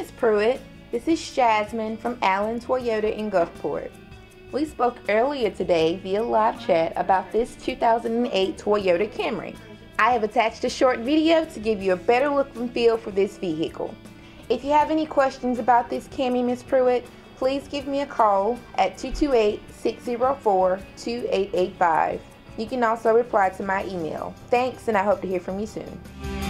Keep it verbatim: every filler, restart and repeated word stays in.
Miss Pruitt. This is Jasmine from Allen Toyota in Gulfport. We spoke earlier today via live chat about this two thousand eight Toyota Camry. I have attached a short video to give you a better look and feel for this vehicle. If you have any questions about this Camry, Miss Pruitt, please give me a call at two two eight, six zero four, two eight eight five. You can also reply to my email. Thanks, and I hope to hear from you soon.